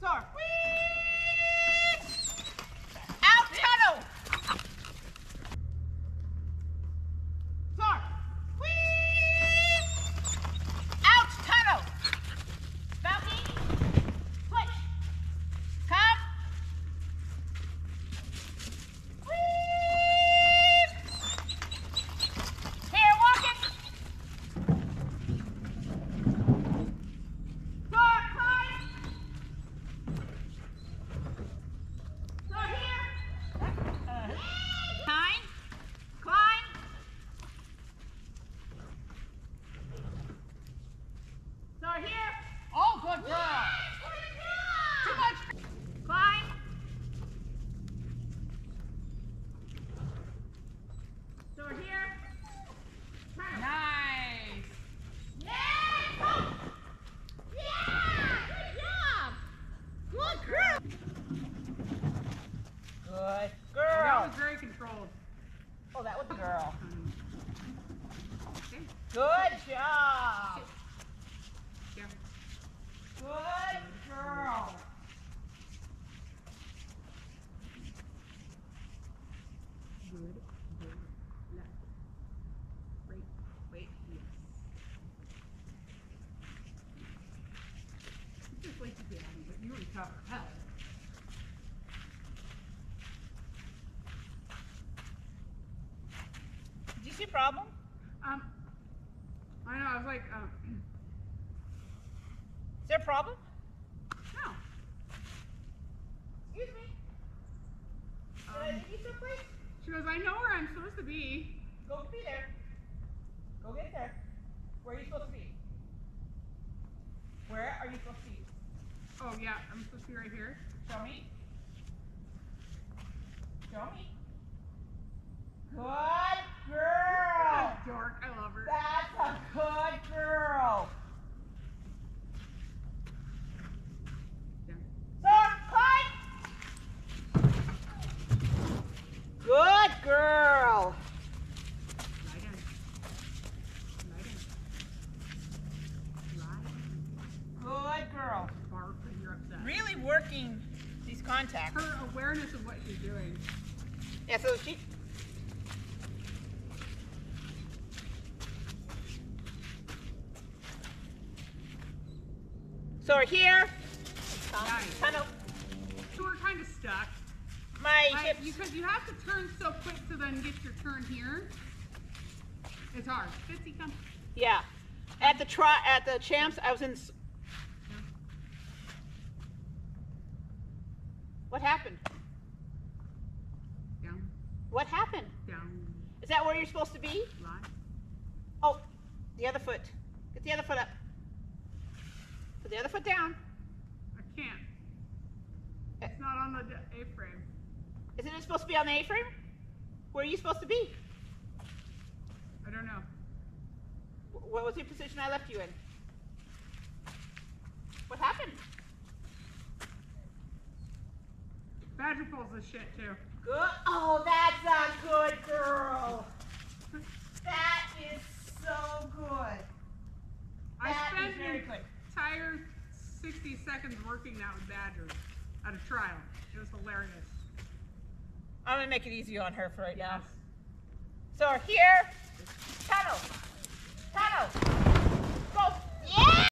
Soar. Whee! Out tunnel. Soar. Whee! Out tunnel. Bounty. Push. Come. Whee! Here, walk it. Soar, climb. Soar here. Nine. Climb. Soar here. Oh, good girl. Too much. Climb. Soar here. Nice. Yeah. Go. Yeah. Good job. Good girl. Good girl. That was very controlled. Oh, that was a girl. Okay. Good job. Yeah. Good girl. Good. Good. Left. Right. Wait. Yes. Just like you did, but you were tough as hell. Did you see a problem? I know. I was like, Is there a problem? no. Excuse me. Did I leave you someplace? She goes, I know where I'm supposed to be. Go be there. Go get there. Where are you supposed to be? Where are you supposed to be? Oh yeah, I'm supposed to be right here. Show me. Show me. Good girl. Dork, I love her. That's a good girl. Yeah. Soar, climb. Good girl. Lie down. Lie down. Lie. Good girl. Bark when you're upset. Really working these contacts. Her awareness of what she's doing. Yeah, so she. So we're here. Nice. Tunnel. So we're kind of stuck. My Right? hips. Because you have to turn so quick to then get your turn here. It's hard. Fitzy, come. Yeah. At the champs, I was in. What happened? Down. What happened? Down. Is that where you're supposed to be? Lie. Oh, the other foot. Get the other foot up. Put the other foot down. I can't. It's not on the A-frame. Isn't it supposed to be on the A-frame? Where are you supposed to be? I don't know. What was the position I left you in? What happened? Badger pulls this shit too. Good. Oh, that's a good girl. That is so good. I That spent is very an good. entire 60 seconds working that with badgers at a trial. It was hilarious. I'm gonna make it easy on her for right now. Yes. So here, tunnel, tunnel. Go. Yeah.